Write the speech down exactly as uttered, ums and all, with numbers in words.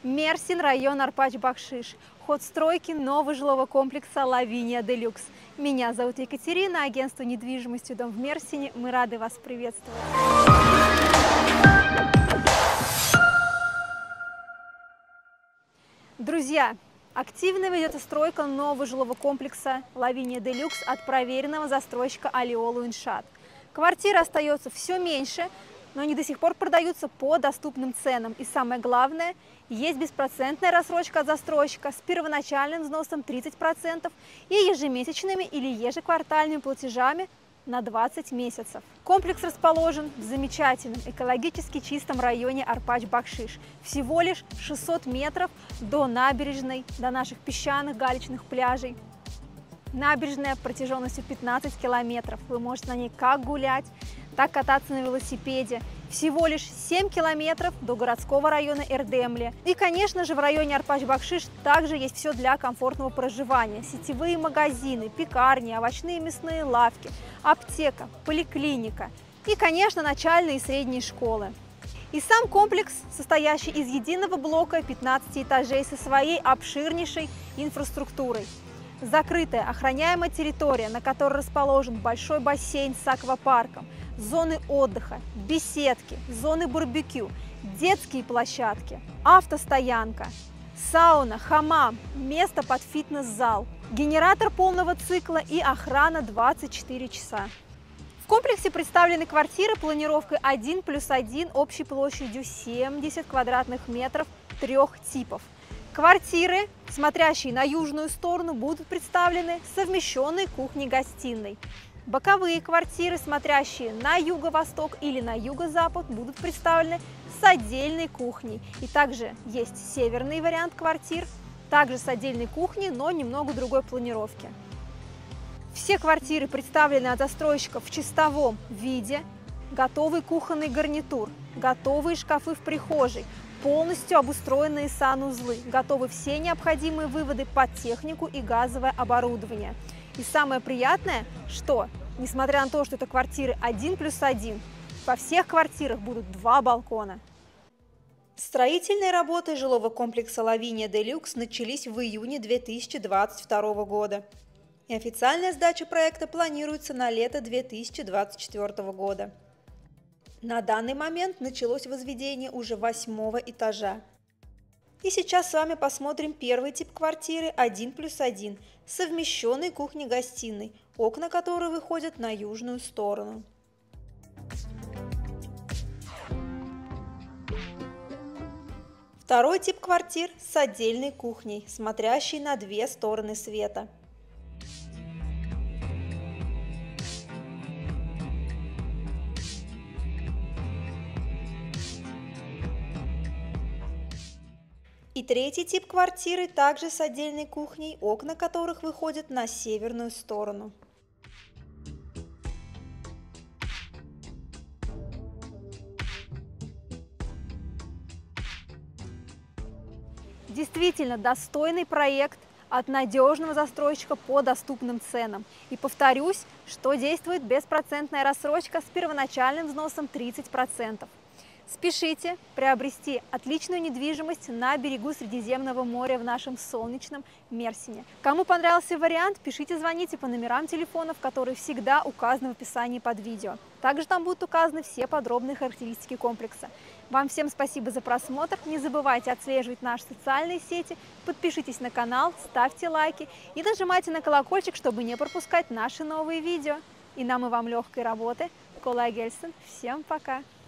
Мерсин, район Арпач-Бакшиш. Ход стройки нового жилого комплекса «Лавиния Делюкс». Меня зовут Екатерина, агентство недвижимости «Дом в Мерсине». Мы рады вас приветствовать. Друзья, активно ведется стройка нового жилого комплекса «Лавиния Делюкс» от проверенного застройщика Алиолу Иншаат. Квартира остается все меньше, но они до сих пор продаются по доступным ценам. И самое главное, есть беспроцентная рассрочка от застройщика с первоначальным взносом тридцать процентов и ежемесячными или ежеквартальными платежами на двадцать месяцев. Комплекс расположен в замечательном экологически чистом районе Арпач-Бакшиш. Всего лишь шестьсот метров до набережной, до наших песчаных галечных пляжей. Набережная протяженностью пятнадцать километров. Вы можете на ней как гулять, так кататься на велосипеде. Всего лишь семь километров до городского района Эрдемли. И, конечно же, в районе Арпач-Бакшиш также есть все для комфортного проживания. Сетевые магазины, пекарни, овощные и мясные лавки, аптека, поликлиника и, конечно, начальные и средние школы. И сам комплекс, состоящий из единого блока пятнадцати этажей со своей обширнейшей инфраструктурой. Закрытая охраняемая территория, на которой расположен большой бассейн с аквапарком, зоны отдыха, беседки, зоны барбекю, детские площадки, автостоянка, сауна, хамам, место под фитнес-зал, генератор полного цикла и охрана двадцать четыре часа. В комплексе представлены квартиры планировкой один плюс один общей площадью семьдесят квадратных метров трех типов. Квартиры, смотрящие на южную сторону, будут представлены совмещенной кухней-гостиной. Боковые квартиры, смотрящие на юго-восток или на юго-запад, будут представлены с отдельной кухней. И также есть северный вариант квартир, также с отдельной кухней, но немного другой планировки. Все квартиры представлены от застройщиков в чистовом виде, готовый кухонный гарнитур, готовые шкафы в прихожей, полностью обустроенные санузлы, готовы все необходимые выводы под технику и газовое оборудование. И самое приятное, что, несмотря на то, что это квартиры один плюс один, во всех квартирах будут два балкона. Строительные работы жилого комплекса «Лавиния Делюкс» начались в июне две тысячи двадцать второго года. И официальная сдача проекта планируется на лето две тысячи двадцать четвёртого года. На данный момент началось возведение уже восьмого этажа. И сейчас с вами посмотрим первый тип квартиры один плюс один, совмещенной кухней-гостиной, окна которой выходят на южную сторону. Второй тип квартир с отдельной кухней, смотрящей на две стороны света. И третий тип квартиры также с отдельной кухней, окна которых выходят на северную сторону. Действительно достойный проект от надежного застройщика по доступным ценам. И повторюсь, что действует беспроцентная рассрочка с первоначальным взносом тридцать процентов. Спешите приобрести отличную недвижимость на берегу Средиземного моря в нашем солнечном Мерсине. Кому понравился вариант, пишите, звоните по номерам телефонов, которые всегда указаны в описании под видео. Также там будут указаны все подробные характеристики комплекса. Вам всем спасибо за просмотр. Не забывайте отслеживать наши социальные сети, подпишитесь на канал, ставьте лайки и нажимайте на колокольчик, чтобы не пропускать наши новые видео. И нам и вам легкой работы. Колай Гельсен. Всем пока!